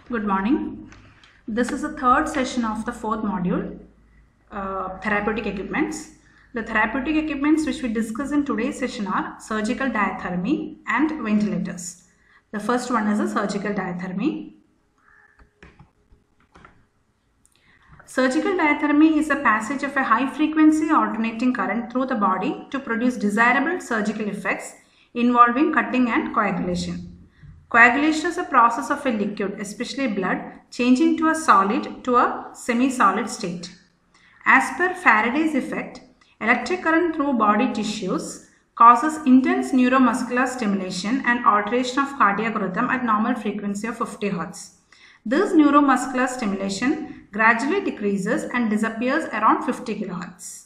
Good morning. This is the third session of the fourth module, therapeutic equipments. The therapeutic equipments which we discuss in today's session are surgical diathermy and ventilators. The first one is a surgical diathermy. Surgical diathermy is a passage of a high frequency alternating current through the body to produce desirable surgical effects involving cutting and coagulation. Coagulation is a process of a liquid, especially blood, changing to a solid to a semi-solid state. As per Faraday's effect, electric current through body tissues causes intense neuromuscular stimulation and alteration of cardiac rhythm at normal frequency of 50 Hz. This neuromuscular stimulation gradually decreases and disappears around 50 kHz.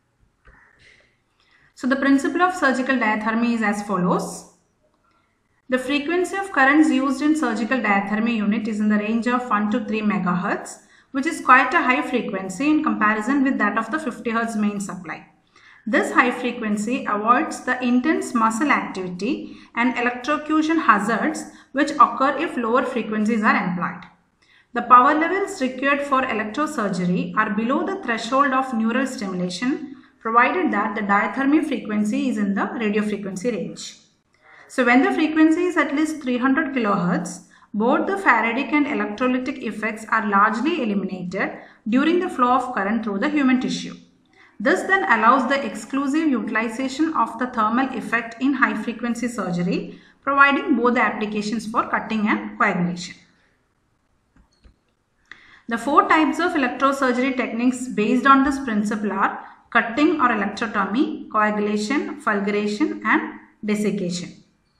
So the principle of surgical diathermy is as follows. The frequency of currents used in surgical diathermy unit is in the range of 1 to 3 MHz, which is quite a high frequency in comparison with that of the 50 Hz main supply. This high frequency avoids the intense muscle activity and electrocution hazards which occur if lower frequencies are employed. The power levels required for electrosurgery are below the threshold of neural stimulation, provided that the diathermy frequency is in the radio frequency range. So when the frequency is at least 300 kHz, both the Faradic and electrolytic effects are largely eliminated during the flow of current through the human tissue. This then allows the exclusive utilization of the thermal effect in high frequency surgery, providing both the applications for cutting and coagulation. The four types of electrosurgery techniques based on this principle are cutting or electrotomy, coagulation, fulguration and desiccation.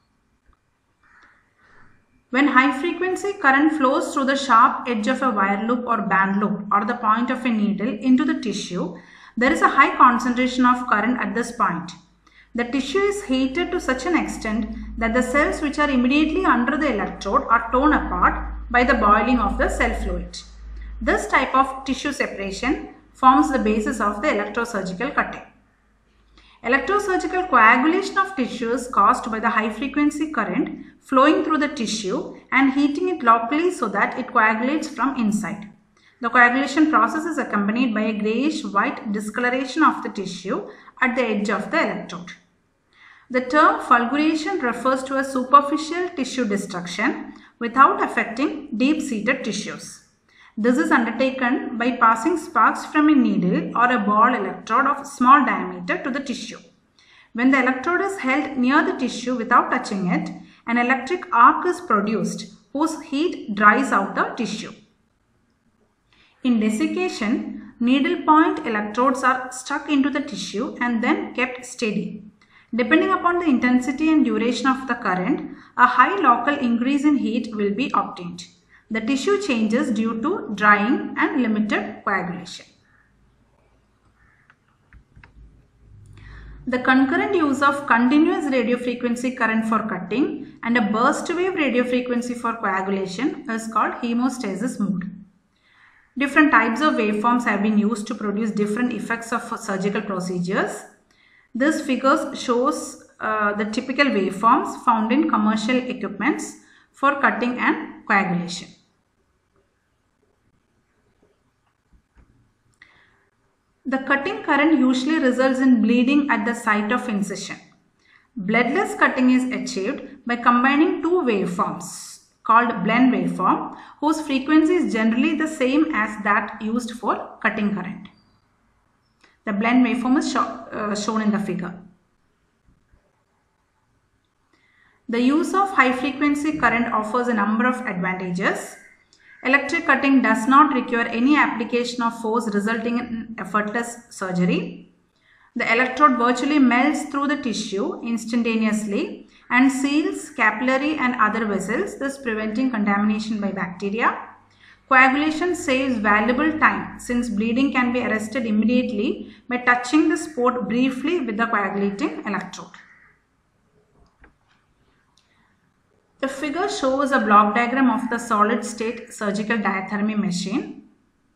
When high frequency current flows through the sharp edge of a wire loop or band loop or the point of a needle into the tissue, there is a high concentration of current at this point. The tissue is heated to such an extent that the cells which are immediately under the electrode are torn apart by the boiling of the cell fluid. This type of tissue separation forms the basis of the electrosurgical cutting. Electrosurgical coagulation of tissue is caused by the high frequency current flowing through the tissue and heating it locally so that it coagulates from inside. The coagulation process is accompanied by a grayish-white discoloration of the tissue at the edge of the electrode. The term fulguration refers to a superficial tissue destruction without affecting deep-seated tissues. This is undertaken by passing sparks from a needle or a ball electrode of small diameter to the tissue. When the electrode is held near the tissue without touching it, an electric arc is produced whose heat dries out the tissue. In desiccation, needle point electrodes are stuck into the tissue and then kept steady. Depending upon the intensity and duration of the current, a high local increase in heat will be obtained. The tissue changes due to drying and limited coagulation. The concurrent use of continuous radiofrequency current for cutting and a burst wave radiofrequency for coagulation is called hemostasis mode. Different types of waveforms have been used to produce different effects of surgical procedures. This figure shows the typical waveforms found in commercial equipments for cutting and coagulation. The cutting current usually results in bleeding at the site of incision. Bloodless cutting is achieved by combining two waveforms called blend waveform, whose frequency is generally the same as that used for cutting current. The blend waveform is shown in the figure. The use of high frequency current offers a number of advantages. Electric cutting does not require any application of force, resulting in effortless surgery. The electrode virtually melts through the tissue instantaneously and seals capillary and other vessels, thus preventing contamination by bacteria. Coagulation saves valuable time since bleeding can be arrested immediately by touching the spot briefly with the coagulating electrode. The figure shows a block diagram of the solid state surgical diathermy machine.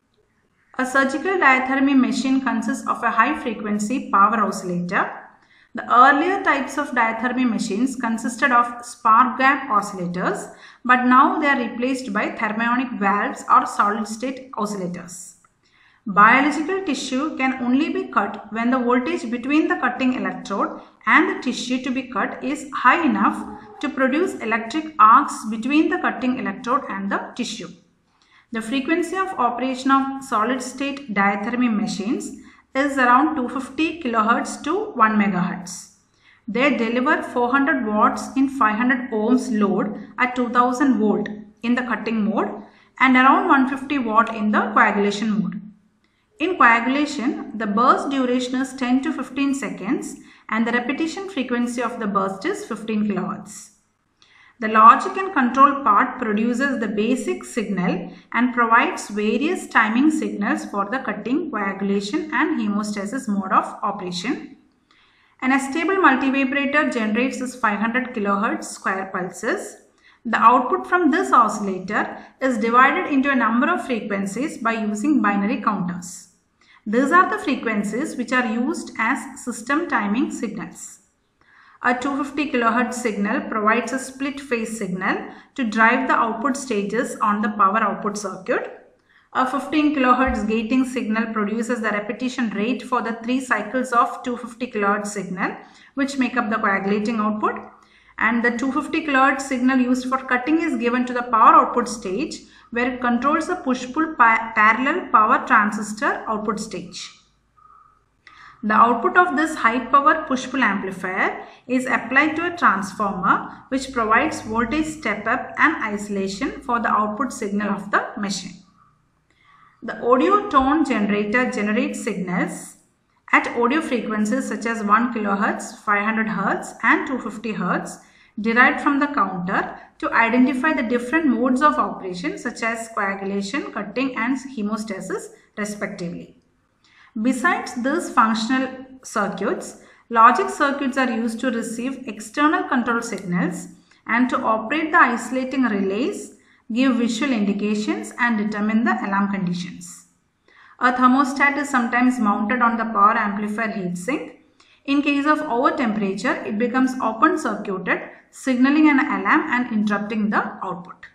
A surgical diathermy machine consists of a high frequency power oscillator. The earlier types of diathermy machines consisted of spark gap oscillators, but now they are replaced by thermionic valves or solid state oscillators. Biological tissue can only be cut when the voltage between the cutting electrode and the tissue to be cut is high enough to produce electric arcs between the cutting electrode and the tissue. The frequency of operation of solid state diathermy machines is around 250 kHz to 1 MHz. They deliver 400 watts in 500 ohms load at 2000 volt in the cutting mode and around 150 watt in the coagulation mode. In coagulation, the burst duration is 10 to 15 seconds and the repetition frequency of the burst is 15 kHz. The logic and control part produces the basic signal and provides various timing signals for the cutting, coagulation and hemostasis mode of operation. An astable multivibrator generates this 500 kHz square pulses. The output from this oscillator is divided into a number of frequencies by using binary counters. These are the frequencies which are used as system timing signals. A 250 kHz signal provides a split phase signal to drive the output stages on the power output circuit. A 15 kHz gating signal produces the repetition rate for the 3 cycles of 250 kHz signal, which make up the coagulating output. And the 250 kHz signal used for cutting is given to the power output stage, where it controls the push-pull parallel power transistor output stage. The output of this high-power push-pull amplifier is applied to a transformer which provides voltage step-up and isolation for the output signal of the machine. The audio tone generator generates signals at audio frequencies such as 1 kHz, 500 Hz and 250 Hz derived from the counter to identify the different modes of operation such as coagulation, cutting and hemostasis respectively. Besides these functional circuits, logic circuits are used to receive external control signals and to operate the isolating relays, give visual indications and determine the alarm conditions. A thermostat is sometimes mounted on the power amplifier heatsink. In case of over temperature, it becomes open circuited, signaling an alarm and interrupting the output.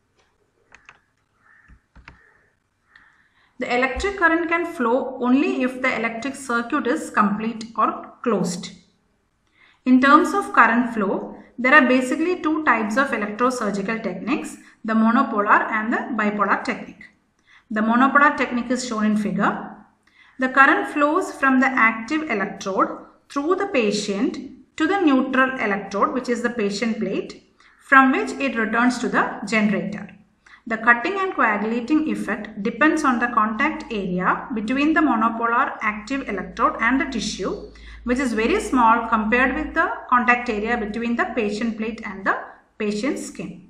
The electric current can flow only if the electric circuit is complete or closed. In terms of current flow, there are basically two types of electrosurgical techniques, the monopolar and the bipolar technique. The monopolar technique is shown in figure. The current flows from the active electrode through the patient to the neutral electrode, which is the patient plate, from which it returns to the generator. The cutting and coagulating effect depends on the contact area between the monopolar active electrode and the tissue, which is very small compared with the contact area between the patient plate and the patient's skin.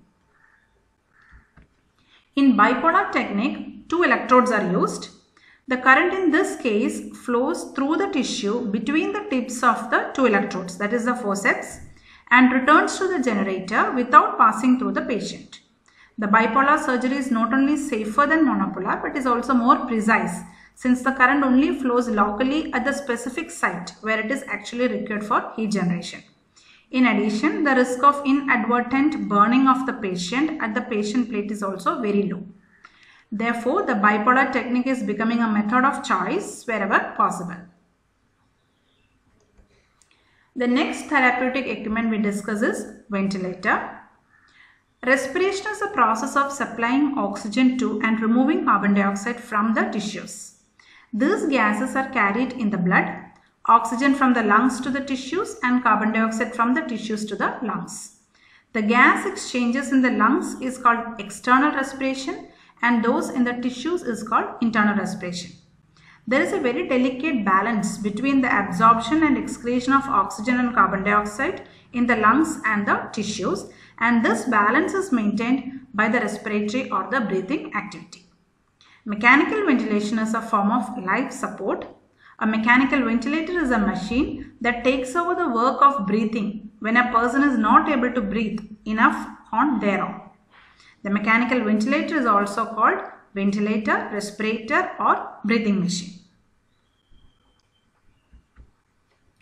In bipolar technique, two electrodes are used. The current in this case flows through the tissue between the tips of the two electrodes, that is the forceps, and returns to the generator without passing through the patient. The bipolar surgery is not only safer than monopolar but is also more precise, since the current only flows locally at the specific site where it is actually required for heat generation. In addition, the risk of inadvertent burning of the patient at the patient plate is also very low. Therefore, the bipolar technique is becoming a method of choice wherever possible. The next therapeutic equipment we discuss is ventilator. Respiration is a process of supplying oxygen to and removing carbon dioxide from the tissues. These gases are carried in the blood, oxygen from the lungs to the tissues and carbon dioxide from the tissues to the lungs. The gas exchanges in the lungs is called external respiration and those in the tissues is called internal respiration. There is a very delicate balance between the absorption and excretion of oxygen and carbon dioxide in the lungs and the tissues, and this balance is maintained by the respiratory or the breathing activity. Mechanical ventilation is a form of life support. A mechanical ventilator is a machine that takes over the work of breathing when a person is not able to breathe enough on their own. The mechanical ventilator is also called ventilator, respirator or breathing machine.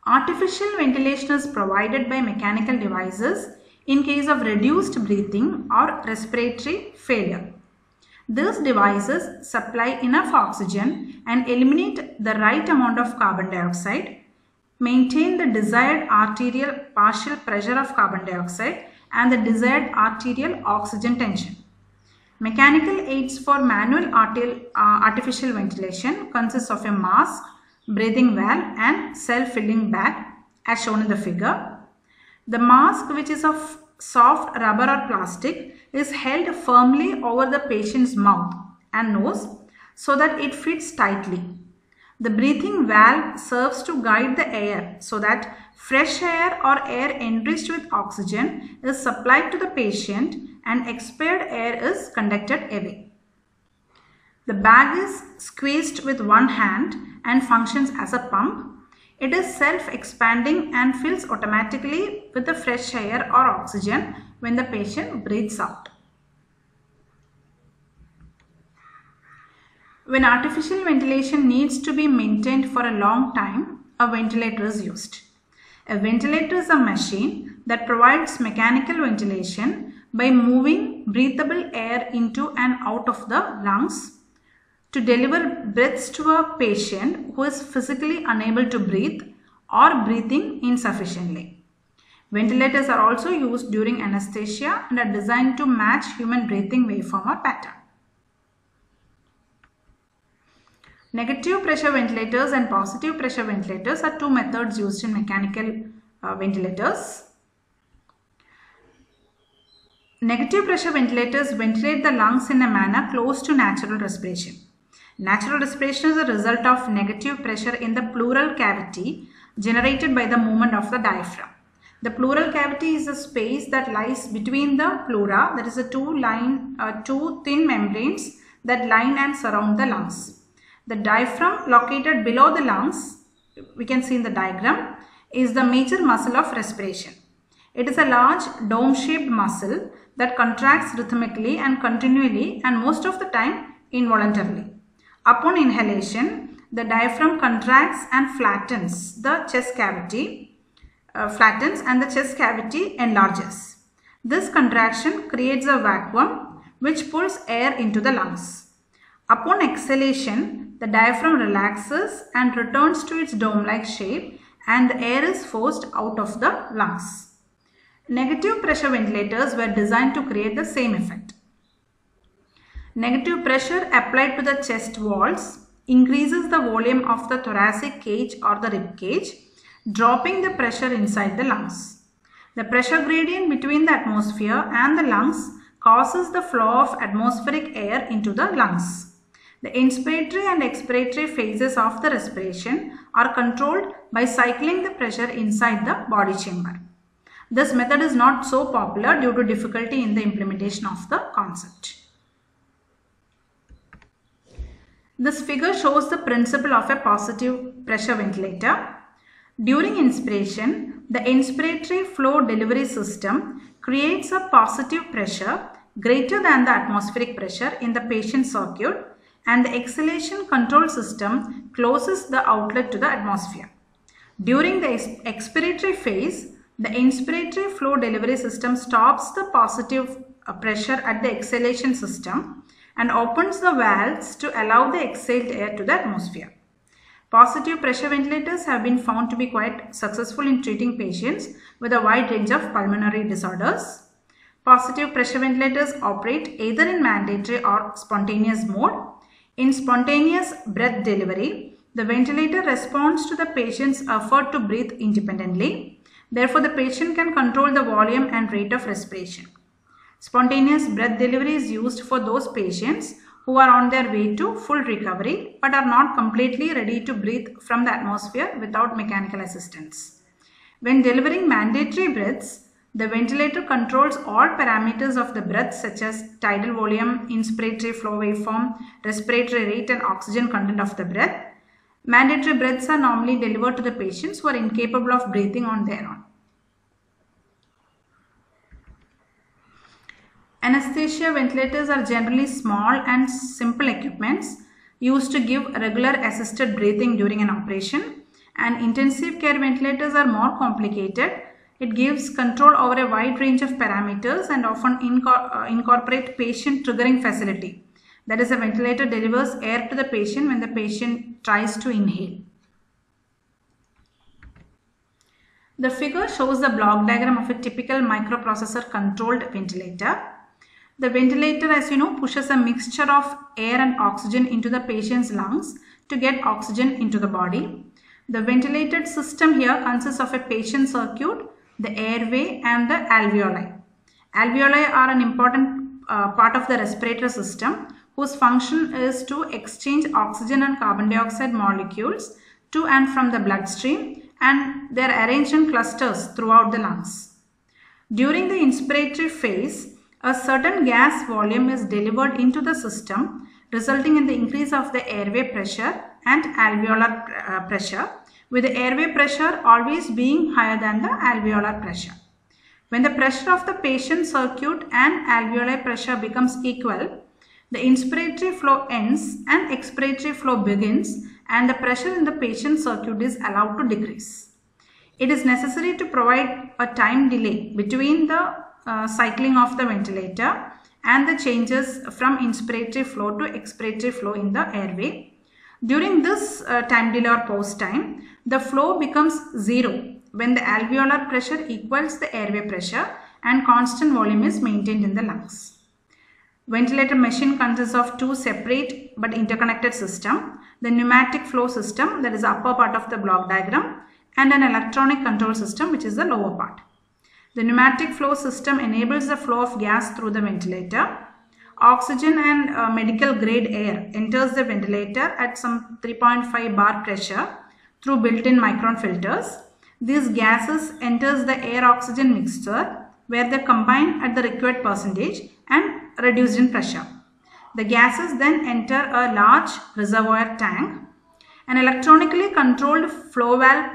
Artificial ventilation is provided by mechanical devices in case of reduced breathing or respiratory failure. These devices supply enough oxygen and eliminate the right amount of carbon dioxide, maintain the desired arterial partial pressure of carbon dioxide and the desired arterial oxygen tension. Mechanical aids for manual artificial ventilation consists of a mask, breathing valve and self-filling bag as shown in the figure. The mask, which is of soft rubber or plastic, is held firmly over the patient's mouth and nose so that it fits tightly. The breathing valve serves to guide the air so that fresh air or air enriched with oxygen is supplied to the patient and expired air is conducted away. The bag is squeezed with one hand and functions as a pump. It is self-expanding and fills automatically with the fresh air or oxygen when the patient breathes out. When artificial ventilation needs to be maintained for a long time, a ventilator is used. A ventilator is a machine that provides mechanical ventilation by moving breathable air into and out of the lungs to deliver breaths to a patient who is physically unable to breathe or breathing insufficiently. Ventilators are also used during anesthesia and are designed to match human breathing waveform or pattern. Negative pressure ventilators and positive pressure ventilators are two methods used in mechanical ventilators. Negative pressure ventilators ventilate the lungs in a manner close to natural respiration. Natural respiration is a result of negative pressure in the pleural cavity generated by the movement of the diaphragm. The pleural cavity is a space that lies between the pleura, that is the two thin membranes that line and surround the lungs. The diaphragm located below the lungs, we can see in the diagram, is the major muscle of respiration. It is a large dome-shaped muscle that contracts rhythmically and continually and most of the time involuntarily. Upon inhalation, the diaphragm contracts and flattens the chest cavity, and the chest cavity enlarges. This contraction creates a vacuum which pulls air into the lungs. Upon exhalation, the diaphragm relaxes and returns to its dome-like shape and the air is forced out of the lungs. Negative pressure ventilators were designed to create the same effect. Negative pressure applied to the chest walls increases the volume of the thoracic cage or the rib cage, dropping the pressure inside the lungs. The pressure gradient between the atmosphere and the lungs causes the flow of atmospheric air into the lungs. The inspiratory and expiratory phases of the respiration are controlled by cycling the pressure inside the body chamber. This method is not so popular due to difficulty in the implementation of the concept. This figure shows the principle of a positive pressure ventilator. During inspiration, the inspiratory flow delivery system creates a positive pressure greater than the atmospheric pressure in the patient circuit, and the exhalation control system closes the outlet to the atmosphere. During the expiratory phase, the inspiratory flow delivery system stops the positive pressure at the exhalation system and opens the valves to allow the exhaled air to the atmosphere. Positive pressure ventilators have been found to be quite successful in treating patients with a wide range of pulmonary disorders. Positive pressure ventilators operate either in mandatory or spontaneous mode. In spontaneous breath delivery, the ventilator responds to the patient's effort to breathe independently. Therefore, the patient can control the volume and rate of respiration. Spontaneous breath delivery is used for those patients who are on their way to full recovery but are not completely ready to breathe from the atmosphere without mechanical assistance. When delivering mandatory breaths, the ventilator controls all parameters of the breath such as tidal volume, inspiratory flow waveform, respiratory rate and oxygen content of the breath. Mandatory breaths are normally delivered to the patients who are incapable of breathing on their own. Anesthesia ventilators are generally small and simple equipments used to give regular assisted breathing during an operation. and intensive care ventilators are more complicated. It gives control over a wide range of parameters and often incorporate patient triggering facility. That is, a ventilator delivers air to the patient when the patient tries to inhale. The figure shows the block diagram of a typical microprocessor controlled ventilator. The ventilator, as you know, pushes a mixture of air and oxygen into the patient's lungs to get oxygen into the body. The ventilated system here consists of a patient circuit, the airway and the alveoli. Alveoli are an important part of the respiratory system whose function is to exchange oxygen and carbon dioxide molecules to and from the bloodstream, and they are arranged in clusters throughout the lungs. During the inspiratory phase, a certain gas volume is delivered into the system, resulting in the increase of the airway pressure and alveolar pressure, with the airway pressure always being higher than the alveolar pressure. When the pressure of the patient circuit and alveoli pressure becomes equal, the inspiratory flow ends and expiratory flow begins, and the pressure in the patient circuit is allowed to decrease. It is necessary to provide a time delay between the cycling of the ventilator and the changes from inspiratory flow to expiratory flow in the airway. During this time delay or pause time, the flow becomes zero when the alveolar pressure equals the airway pressure and constant volume is maintained in the lungs. Ventilator machine consists of two separate but interconnected systems: the pneumatic flow system, that is the upper part of the block diagram, and an electronic control system, which is the lower part. The pneumatic flow system enables the flow of gas through the ventilator. Oxygen and medical grade air enters the ventilator at some 3.5 bar pressure through built-in micron filters. These gases enters the air-oxygen mixture where they combine at the required percentage and reduced in pressure. The gases then enter a large reservoir tank. An electronically controlled flow valve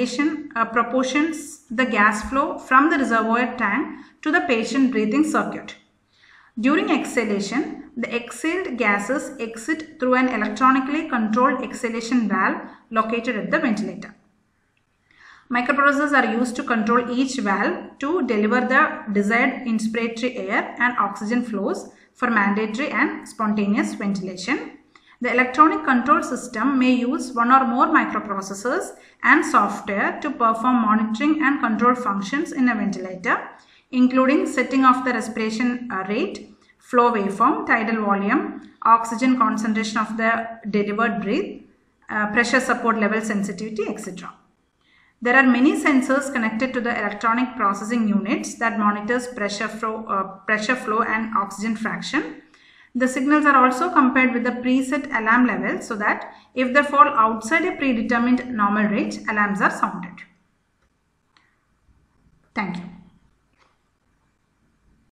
proportions the gas flow from the reservoir tank to the patient breathing circuit. During exhalation, the exhaled gases exit through an electronically controlled exhalation valve located at the ventilator. Microprocessors are used to control each valve to deliver the desired inspiratory air and oxygen flows for mandatory and spontaneous ventilation. The electronic control system may use one or more microprocessors and software to perform monitoring and control functions in a ventilator, including setting of the respiration rate, flow waveform, tidal volume, oxygen concentration of the delivered breath, pressure support level sensitivity, etc. There are many sensors connected to the electronic processing units that monitors pressure flow and oxygen fraction. The signals are also compared with the preset alarm level so that if they fall outside a predetermined normal range, alarms are sounded. Thank you.